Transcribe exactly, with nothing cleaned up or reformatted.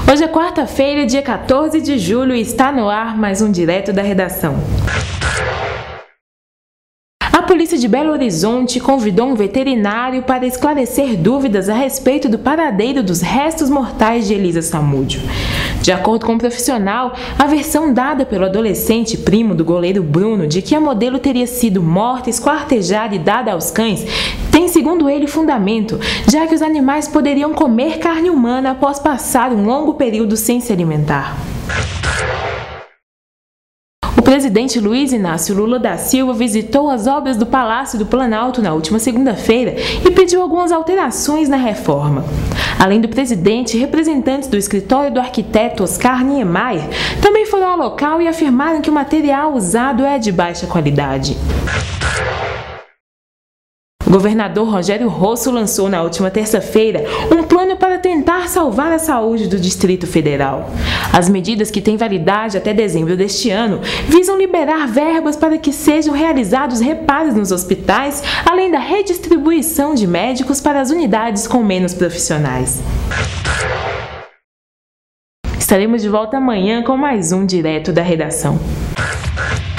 Hoje é quarta-feira, dia quatorze de julho, e está no ar mais um Direto da Redação. A polícia de Belo Horizonte convidou um veterinário para esclarecer dúvidas a respeito do paradeiro dos restos mortais de Elisa Samúdio. De acordo com o profissional, a versão dada pelo adolescente primo do goleiro Bruno de que a modelo teria sido morta, esquartejada e dada aos cães tem, segundo ele, fundamento, já que os animais poderiam comer carne humana após passar um longo período sem se alimentar. O presidente Luiz Inácio Lula da Silva visitou as obras do Palácio do Planalto na última segunda-feira e pediu algumas alterações na reforma. Além do presidente, representantes do escritório do arquiteto Oscar Niemeyer também foram ao local e afirmaram que o material usado é de baixa qualidade. O governador Rogério Rosso lançou na última terça-feira um plano para tentar salvar a saúde do Distrito Federal. As medidas, que têm validade até dezembro deste ano, visam liberar verbas para que sejam realizados reparos nos hospitais, além da redistribuição de médicos para as unidades com menos profissionais. Estaremos de volta amanhã com mais um Direto da Redação.